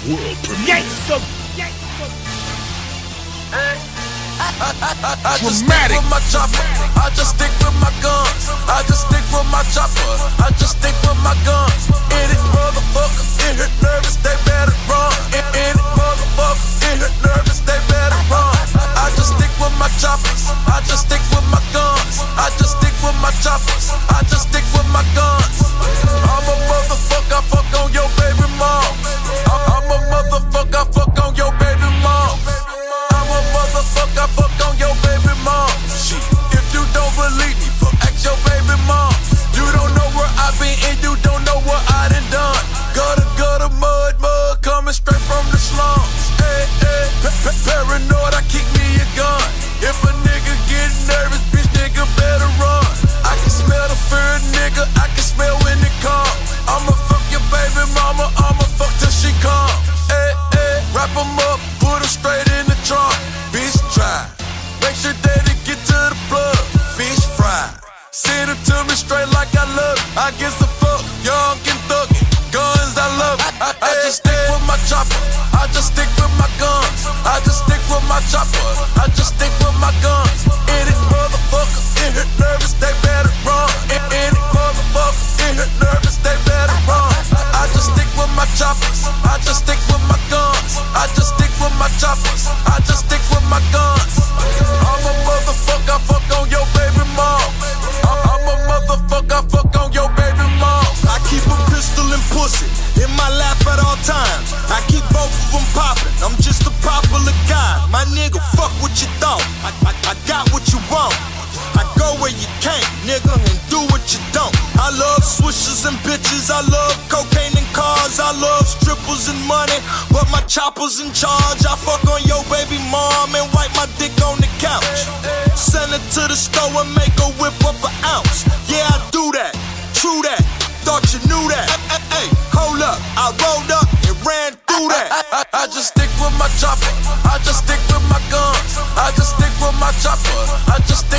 World premiere. I just stick with my chopper. I just stick with my guns. I just stick with my chopper. I just stick with my guns. Any motherfucker in here nervous, they better run. Any motherfucker in here nervous, they better run. I just stick with my choppers. I just stick with my guns. I just stick with my choppers. I just stick with my guns. I'm a motherfucker, I fuck on your baby mom. I'm a motherfucker, I fuck on your baby mom. I'm a motherfucker, I fuck on your baby mom. Shit, if you don't believe me, fuck ask your baby mom. You don't know where I been and you don't know what I done. Gutter, mud, coming straight from the slums. Hey, paranoid, I keep me a gun. If a nigga get nervous, bitch, nigga better run. I can smell the fear, nigga, I can smell when it come. I'ma fuck your baby mama, I'ma fuck till she come. Hey, wrap 'em up, put 'em straight in the trunk. Bitch, try, make sure that it get to the plug. Fish fry, send it to me straight like I love it. I guess a fuck, young and thuggin', guns I love it. I just stick with my chopper, I just stick with my guns. I just stick with my chopper, I just stick with my guns. Any motherfucker in here nervous, they better run. Any motherfucker in here nervous, they better run. I just stick with my choppers, I just stick with my guns. I just stick with my choppers, I just stick with my guns. I'm a motherfucker, I fuck on your baby mom. I'm a motherfucker, I fuck on your baby mom. I keep a pistol and pussy in my lap at all times. I keep both of them popping, I'm just a popular guy. My nigga, fuck what you thought, I got what you want. I go where you can't, nigga, and do what you don't. I love swishers and bitches, I love cocaine and cars, I love strippers and money, but my chopper's in charge. I fuck on your baby mom and wipe my dick on the couch. Send her to the store and make her whip up an ounce. Yeah, I do that, true that, thought you knew that. Hey, hold up, I rolled up and ran through that. I just stick with my chopper, I just stick with my guns. I just stick with my chopper, I just stick